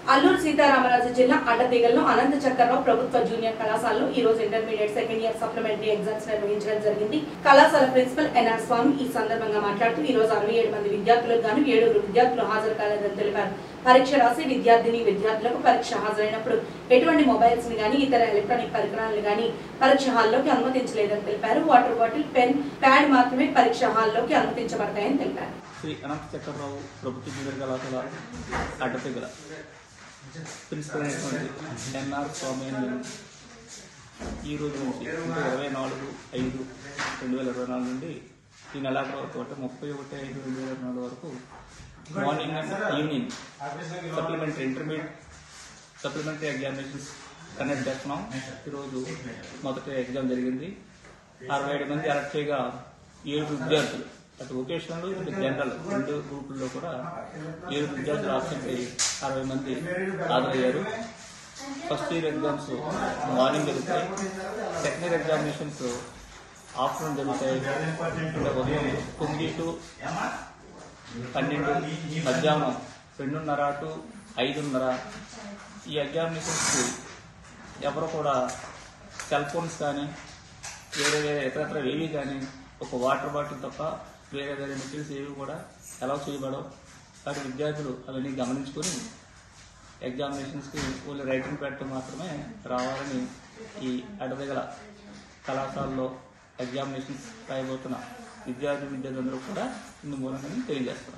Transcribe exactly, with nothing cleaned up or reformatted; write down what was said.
అల్లూరు సీతారామరాజు జిల్లా అడ్డతీగల్లో అనంత చక్రరావు ప్రభుత్వ జూనియర్ కళాశాలలో ఈ రోజు intermediate second year supplementary exams నిర్వహించడం జరిగింది. కళాశాల ప్రిన్సిపల్ ఎన్ఆర్ స్వామి ఈ సందర్భంగా మాట్లాడుతూ ఈ రోజు అరవై ఏడు మంది విద్యార్థులకు గాను ఏడుగురు విద్యార్థులు హాజరు కాలేదని తెలిపారు. పరీక్ష రాసి విద్యార్థిని విద్యార్థులకు పరీక్ష హాజరైనప్పుడు ఎటువంటి మొబైల్స్ ని గానీ ఇతర ఎలక్ట్రానిక్ పరికరాలను గానీ పరీక్ష హాల్లోకి అనుమతించలేదని తెలిపారు. వాటర్ బాటిల్, పెన్, ప్యాడ్ మాత్రమే పరీక్ష హాల్లోకి అనుమతించబడతాయని తెలిపారు. శ్రీ అనంత చక్రరావు ప్రభుత్వ జూనియర్ కళాశాల అడ్డతీగల ప్రిన్సిపల్ అయినటువంటి ఎన్ఆర్ స్వామి ఈ రోజు నుంచి అంటే ఇరవై నాలుగు ఐదు రెండు వేల ఇరవై నాలుగు నుండి ఈ నెలాఖరు వరకు అంటే ముప్పై ఒకటి ఐదు రెండు వేల ఇరవై నాలుగు వరకు morning and evening supplementary intermediate supplementary examinations conduct చేస్తున్నాం. ఈరోజు మొదటి ఎగ్జామ్ జరిగింది. అరవై ఏడు మంది అరెక్ట్ చేయగా ఏడు విద్యార్థులు అటు వొకేషనల్ ఇటు జనరల్ రెండు గ్రూపుల్లో కూడా ఏడు విద్యార్థులు ఆబ్సెంట్ అయ్యి అరవై మంది హాజరయ్యారు. ఫస్ట్ ఇయర్ ఎగ్జామ్స్ మార్నింగ్ జరుగుతాయి. సెకండ్ ఇయర్ ఎగ్జామినేషన్స్ ఆఫ్టర్నూన్ జరుగుతాయి. అంటే ఉదయం తొమ్మిది టు పన్నెండు, మధ్యాహ్నం రెండున్నర టు ఐదున్నర. ఈ ఎగ్జామినేషన్స్కి ఎవరు కూడా సెల్ ఫోన్స్ కానీ వేరే వేరే ఇతరత్ర ఏవి కానీ ఒక వాటర్ బాటిల్ తప్ప వేరే వేరే మెటీరియల్స్ ఏవి కూడా అలౌ చేయబడవు. వాటి విద్యార్థులు అవన్నీ గమనించుకొని ఎగ్జామినేషన్స్కి ఓన్లీ రైటింగ్ ప్యాడ్తో మాత్రమే రావాలని ఈ అడ్డతీగల కళాశాలలో ఎగ్జామినేషన్స్ రాయబోతున్న విద్యార్థి విద్యార్థులందరూ కూడా ఇందు మూలంగా తెలియజేస్తున్నారు.